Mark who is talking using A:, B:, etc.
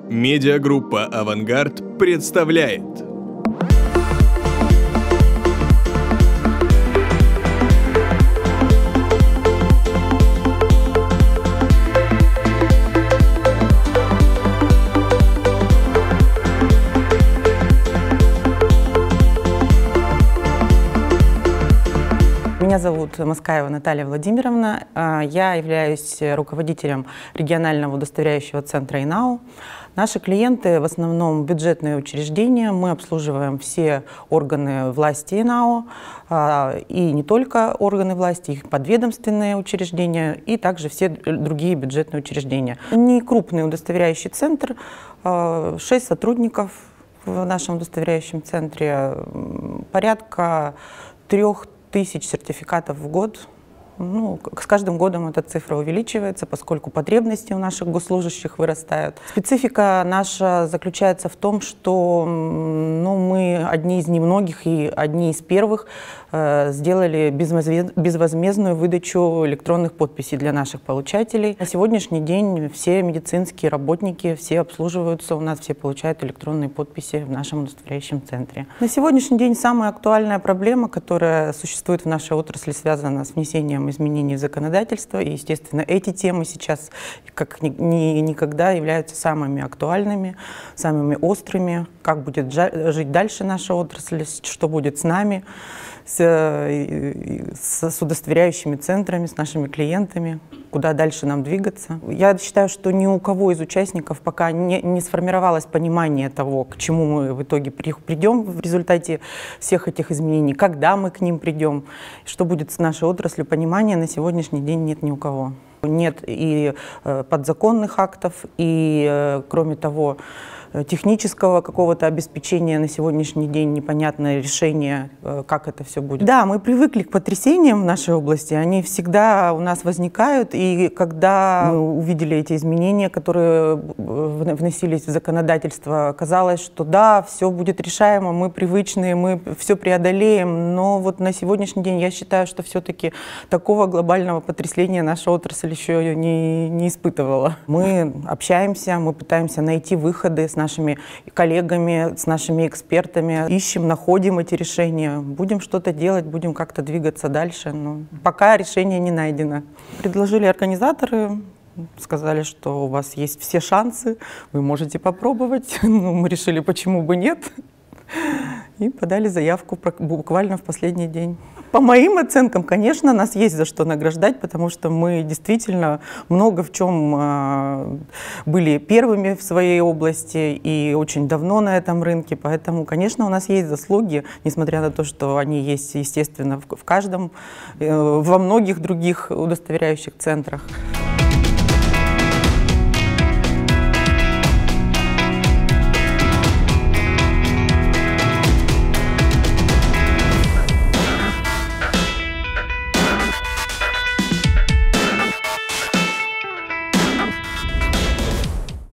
A: Медиагруппа «Авангард» представляет.
B: Меня зовут Москаева Наталья Владимировна. Я являюсь руководителем регионального удостоверяющего центра ИНАУ. Наши клиенты в основном бюджетные учреждения. Мы обслуживаем все органы власти ИНАУ, и не только органы власти, их подведомственные учреждения, и также все другие бюджетные учреждения. Не крупный удостоверяющий центр, 6 сотрудников в нашем удостоверяющем центре, порядка 3000 сертификатов в год. С каждым годом эта цифра увеличивается, поскольку потребности у наших госслужащих вырастают. Специфика наша заключается в том, что мы одни из немногих и одни из первых сделали безвозмездную выдачу электронных подписей для наших получателей. На сегодняшний день все медицинские работники, все обслуживаются у нас, все получают электронные подписи в нашем удостоверяющем центре. На сегодняшний день самая актуальная проблема, которая существует в нашей отрасли, связана с внесением изменений в законодательство. И, естественно, эти темы сейчас как никогда являются самыми актуальными, самыми острыми. Как будет жить дальше наша отрасль, что будет с нами, с удостоверяющими центрами, с нашими клиентами, куда дальше нам двигаться. Я считаю, что ни у кого из участников пока не сформировалось понимание того, к чему мы в итоге придем в результате всех этих изменений, когда мы к ним придем, что будет с нашей отраслью, понимания на сегодняшний день нет ни у кого. Нет и подзаконных актов, и, кроме того, технического какого-то обеспечения на сегодняшний день, непонятное решение, как это все будет. Да, мы привыкли к потрясениям в нашей области, они всегда у нас возникают, и когда мы увидели эти изменения, которые вносились в законодательство, казалось, что да, все будет решаемо, мы привычные, мы все преодолеем, но вот на сегодняшний день я считаю, что все-таки такого глобального потрясения наша отрасль еще не испытывала. Мы общаемся, мы пытаемся найти выходы с нашими коллегами, с нашими экспертами, ищем, находим эти решения. Будем что-то делать, будем как-то двигаться дальше, но пока решение не найдено. Предложили организаторы, сказали, что у вас есть все шансы, вы можете попробовать. Мы решили, почему бы нет, и подали заявку буквально в последний день. По моим оценкам, конечно, нас есть за что награждать, потому что мы действительно много в чем были первыми в своей области и очень давно на этом рынке, поэтому, конечно, у нас есть заслуги, несмотря на то, что они есть, естественно, в каждом, во многих других удостоверяющих центрах.